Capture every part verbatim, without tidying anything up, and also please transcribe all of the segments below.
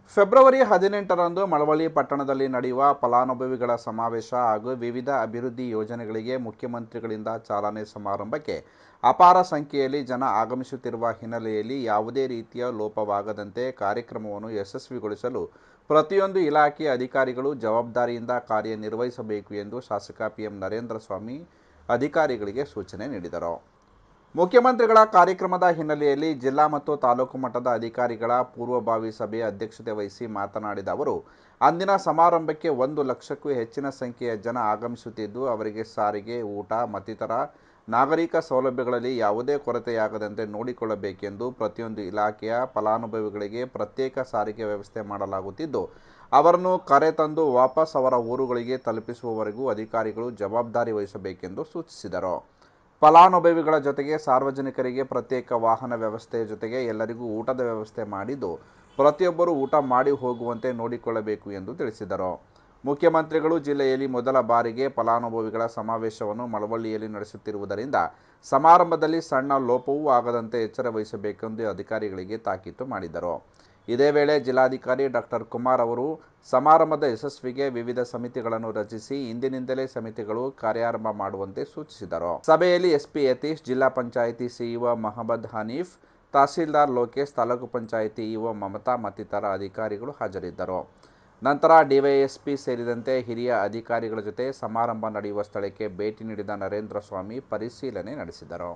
February ಹದಿನೆಂಟರಂದು ಮಳವಳ್ಳಿ ಪಟ್ಟಣದಲ್ಲಿ ನಡೆಯುವ ಫಲಾನುಭವಿಗಳ ಸಮಾವೇಶ ಹಾಗೂ ವಿವಿಧ ಅಭಿವೃದ್ಧಿ ಯೋಜನೆಗಳಿಗೆ ಮುಖ್ಯಮಂತ್ರಿಗಳಿಂದ ಚಾಲನೆ ಸಮಾರಂಭಕ್ಕೆ ಅಪಾರ ಸಂಖ್ಯೆಯಲ್ಲಿ ಜನ ಆಗಮಿಸುತ್ತಿರುವ ಹಿನ್ನೆಲೆಯಲ್ಲಿ ಯಾವುದೇ ರೀತಿಯ ಲೋಪವಾಗದಂತೆ ಕಾರ್ಯಕ್ರಮವನ್ನು ಯಶಸ್ವಿಗೊಳಿಸಲು ಪ್ರತಿಯೊಂದು ಇಲಾಖೆಯ ಅಧಿಕಾರಿಗಳು ಜವಾಬ್ದಾರಿಯಿಂದ ಕಾರ್ಯನಿರ್ವಹಿಸಬೇಕು ಎಂದು ಶಾಸಕ ಪಿಎಂ ನರೇಂದ್ರಸ್ವಾಮಿ ಅಧಿಕಾರಿಗಳಿಗೆ ಸೂಚನೆ ನೀಡಿದರು. ಮುಖ್ಯಮಂತ್ರಿಗಳ ಕಾರ್ಯಕ್ರಮದ ಹಿನ್ನೆಲೆಯಲ್ಲಿ ಜಿಲ್ಲಾ ಮತ್ತು ತಾಲೂಕು ಮಟ್ಟದ ಅಧಿಕಾರಿಗಳ ಪೂರ್ವಭಾವಿ ಸಭೆ ಅಧ್ಯಕ್ಷತೆ ವಹಿಸಿ ಮಾತನಾಡಿದ ಅವರು, ಅಂದಿನ ಸಮಾರಂಭಕ್ಕೆ ಒಂದು ಲಕ್ಷಕ್ಕೂ ಹೆಚ್ಚಿನ ಸಂಖ್ಯೆಯ ಜನ ಆಗಮಿಸುತ್ತಿದ್ದು, ಅವರಿಗೆ ಸಾರಿಗೆ, ಊಟ ಮತ್ತಿತರ ನಾಗರಿಕ ಸೌಲಭ್ಯಗಳಲ್ಲಿ ಯಾವುದೇ ಕೊರತೆಯಾಗದಂತೆ ನೋಡಿಕೊಳ್ಳಬೇಕೆಂದು ಪ್ರತಿಯೊಂದು ಇಲಾಖೆಯ ಫಲಾನುಭವಿಗಳಿಗೆ ಪ್ರತ್ಯೇಕ ಸಾರಿಗೆ ವ್ಯವಸ್ಥೆ ಮಾಡಲಾಗುತ್ತಿದ್ದು, ಅವರನ್ನು ಕರೆತಂದು ವಾಪಸ್ ಅವರ ಊರುಗಳಿಗೆ ತಲುಪಿಸುವವರೆಗೂ ಅಧಿಕಾರಿಗಳು ಜವಾಬ್ದಾರಿ ವಹಿಸಬೇಕೆಂದು ಸೂಚಿಸಿದರು. ಫಲಾನುಭವಿಗಳ ಜೊತೆಗೆ ಸಾರ್ವಜನಿಕರಿಗೆ ಪ್ರತ್ಯೇಕ ವಾಹನ ವ್ಯವಸ್ಥೆಯ ಜೊತೆಗೆ ಎಲ್ಲರಿಗೂ ಊಟದ ವ್ಯವಸ್ಥೆ ಮಾಡಿದ್ದು, ಪ್ರತಿಯೊಬ್ಬರೂ ಊಟ ಮಾಡಿ ಹೋಗುವಂತೆ ನೋಡಿಕೊಳ್ಳಬೇಕು ಎಂದು ತಿಳಿಸಿದರು. ಮುಖ್ಯಮಂತ್ರಿಗಳು ಜಿಲ್ಲೆಯಲ್ಲಿ ಮೊದಲ ಬಾರಿಗೆ ಫಲಾನುಭವಿಗಳ ಸಮಾವೇಶವನ್ನು ಮಳವಳ್ಳಿಯಲ್ಲಿ ನಡೆಸುತ್ತಿರುವುದರಿಂದ ಸಮಾರಂಭದಲ್ಲಿ ಸಣ್ಣ ಲೋಪವೂ ಆಗದಂತೆ ಎಚ್ಚರ ವಹಿಸಬೇಕೆಂದು ಅಧಿಕಾರಿಗಳಿಗೆ ತಾಕೀತು ಮಾಡಿದರು. ಇದೇ ವೇಳೆ ಜಿಲ್ಲಾಧಿಕಾರಿ ಡಾಕ್ಟರ್ ಕುಮಾರ್ ಅವರು ಸಮಾರಂಭದ ಯಶಸ್ವಿಗೆ ವಿವಿಧ ಸಮಿತಿಗಳನ್ನು ರಚಿಸಿ ಇಂದಿನಿಂದಲೇ ಸಮಿತಿಗಳು ಕಾರ್ಯಾರಂಭ ಮಾಡುವಂತೆ ಸೂಚಿಸಿದರು. ಸಭೆಯಲ್ಲಿ ಎಸ್ಪಿ ಯತೀಶ್, ಜಿಲ್ಲಾ ಪಂಚಾಯಿತಿ ಸಿಇಒ ಮಹಮ್ಮದ್ ಹನೀಫ್, ತಹಸೀಲ್ದಾರ್ ಲೋಕೇಶ್, ತಾಲೂಕು ಪಂಚಾಯಿತಿ ಇಒ ಮಮತಾ ಮತ್ತಿತರ ಅಧಿಕಾರಿಗಳು ಹಾಜರಿದ್ದರು. ನಂತರ ಡಿವೈಎಸ್ಪಿ ಸೇರಿದಂತೆ ಹಿರಿಯ ಅಧಿಕಾರಿಗಳ ಜೊತೆ ಸಮಾರಂಭ ನಡೆಯುವ ಸ್ಥಳಕ್ಕೆ ಭೇಟಿ ನೀಡಿದ ನರೇಂದ್ರಸ್ವಾಮಿ ಪರಿಶೀಲನೆ ನಡೆಸಿದರು.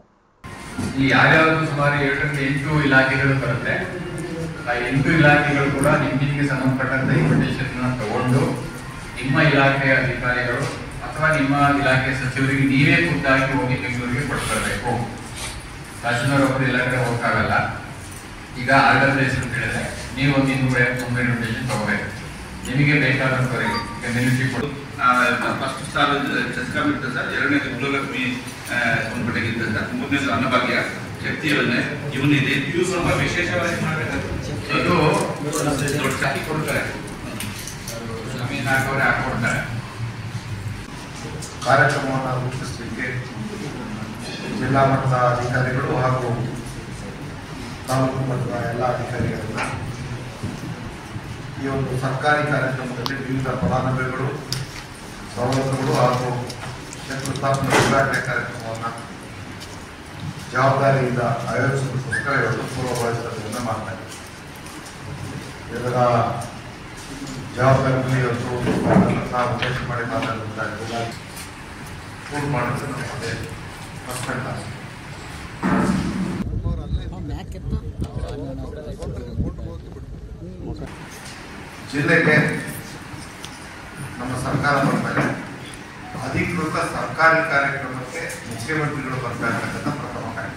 ಆ ಎಂಟು ಇಲಾಖೆಗಳು ಕೂಡ ನಿಮಗೆ ಸಂಬಂಧಪಟ್ಟಂತ ಇನ್ವಿಟೇಷನ್ ತಗೊಂಡು ನಿಮ್ಮ ಇಲಾಖೆಯ ಅಧಿಕಾರಿಗಳು ಅಥವಾ ನಿಮ್ಮ ಇಲಾಖೆಯ ಸಚಿವರಿಗೆ ನೀವೇ ಖುದ್ದಾಗಿ ಹೋಗಿ ಬೆಂಗಳೂರಿಗೆ ಕೊಡ್ತಿರಬೇಕು. ತಹಶೀಲ್ದಾರ್ ಒಬ್ಬರು ಎಲ್ಲ ಕಡೆ ಹೋಗಕ್ಕಾಗಲ್ಲ. ಈಗ ಆರ್ಡರ್ ಬೇಸ್ ಅಂತ ಹೇಳಿದ್ರೆ ನೀವು ಒಂದು ಇನ್ನೂರ ತುಂಬ ಇನ್ವಿಟೇಷನ್ ತಗೋಬೇಕು. ನಿಮಗೆ ಬೇಕಾದಂತವರಿಗೆ ಮಿನಿಸ್ಟ್ರಿ ಕೊಡು. ಫಸ್ಟ್ ಸ್ಥಾನ ಚಸ್ಕಾಮ್ ಇರ್ತದೆ ಸರ್, ಎರಡನೇದು ಗೃಹಲಕ್ಷ್ಮಿ ಸಂಪುಟಗಿರ್ತದೆ ಸರ್, ಮೂರನೇದು ಅನ್ನಭಾಗ್ಯ ಶಕ್ತಿ ಯೋಜನೆ ಇವನಿದೆ. ಇವು ಸ್ವಲ್ಪ ವಿಶೇಷವಾಗಿ ಮಾಡಬೇಕು. ಇದು ದೊಡ್ಡ ಚಾಕಿ ಕೊಡ್ತಾರೆ, ಜಮೀನು ಹಾಕೋರೆ ಹಾಕೊಡ್ತಾರೆ. ಕಾರ್ಯಕ್ರಮವನ್ನು ರೂಪಿಸಲಿಕ್ಕೆ ಜಿಲ್ಲಾ ಮಟ್ಟದ ಅಧಿಕಾರಿಗಳು ಹಾಗೂ ತಾಲೂಕು ಮಟ್ಟದ ಎಲ್ಲ ಅಧಿಕಾರಿಗಳನ್ನ ಈ ಒಂದು ಸರ್ಕಾರಿ ಕಾರ್ಯಕ್ರಮದಲ್ಲಿ ವಿವಿಧ ಫಲಾನುಭವಿಗಳು, ಸವಲತ್ತುಗಳು ಹಾಗೂ ಶಂಕುಸ್ಥಾಪನೆ ಉದ್ಘಾಟನೆ ಕಾರ್ಯಕ್ರಮವನ್ನು ಜವಾಬ್ದಾರಿಯಿಂದ ಆಯೋಜಿಸೋದಕ್ಕೋಸ್ಕರ ಇವತ್ತು ಪೂರ್ವಭಾವಿ ಸಭೆಯನ್ನು ಮಾಡ್ತಾರೆ. ಇದರ ಜವಾಬ್ದಾರಿ ಇವತ್ತು ನಾವು ಉದ್ದೇಶ ಮಾಡಿ ಮಾತಾಡುತ್ತಾ ಪೂರ್ಣ ಮಾಡೋದು ನಮ್ಮದೇ ಹಸ್ಬೆಂಡ್ ಆಸೆ. ಜಿಲ್ಲೆಗೆ ನಮ್ಮ ಸರ್ಕಾರ ಬರ್ತಾರೆ, ಅಧಿಕೃತ ಸರ್ಕಾರಿ ಕಾರ್ಯಕ್ರಮಕ್ಕೆ ಮುಖ್ಯಮಂತ್ರಿಗಳು ಬರ್ತಾ ಇರ್ತಕ್ಕಂಥ ಪ್ರಥಮ ಕಾರ್ಯಕ್ರಮ.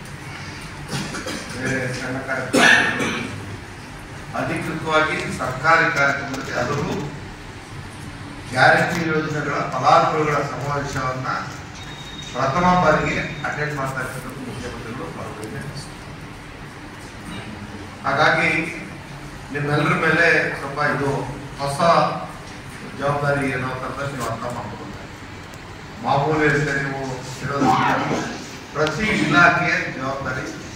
ಬೇರೆ ಸಣ್ಣ ಕಾರ್ಯಕ್ರಮ ಅಧಿಕೃತವಾಗಿ ಸರ್ಕಾರಿ ಕಾರ್ಯಕ್ರಮಕ್ಕೆ, ಅದರಲ್ಲೂ ಗ್ಯಾರಂಟಿ ಯೋಜನೆಗಳ ಫಲಾನುಭವಿಗಳ ಸಮಾವೇಶವನ್ನ ಪ್ರಥಮ ಬಾರಿಗೆ ಅಟೆಂಡ್ ಮಾಡ್ತಾ ಇರ್ತಕ್ಕಂಥ ಮುಖ್ಯಮಂತ್ರಿಗಳು ಬರಬೇಕು. ಹಾಗಾಗಿ ನಿಮ್ಮೆಲ್ಲರ ಮೇಲೆ ಸ್ವಲ್ಪ ಇದು ಹೊಸ ಜವಾಬ್ದಾರಿ ಏನೋ ಅಂತ ನೀವು ಅರ್ಥ ಮಾಡ್ಕೊಳ್ತಾರೆ. ಮಾಮೂಲಿ ನೀವು ಇರೋದ್ರಿಂದ ಪ್ರತಿ ಇಲಾಖೆಯ ಜವಾಬ್ದಾರಿ